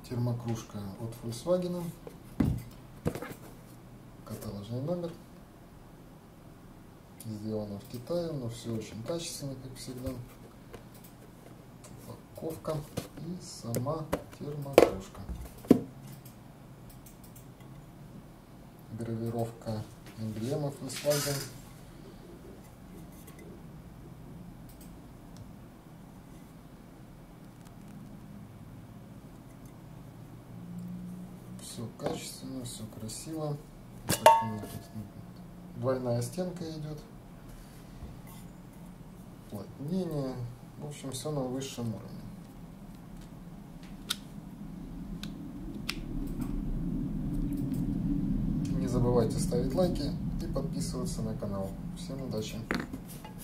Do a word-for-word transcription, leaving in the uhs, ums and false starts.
Термокружка от Volkswagen. Каталожный номер. Сделано в Китае, но все очень качественно, как всегда. Упаковка и сама термокружка. Гравировка эмблемы Volkswagen. Все качественно, все красиво. Двойная стенка идет. Уплотнение. В общем, все на высшем уровне. Не забывайте ставить лайки и подписываться на канал. Всем удачи!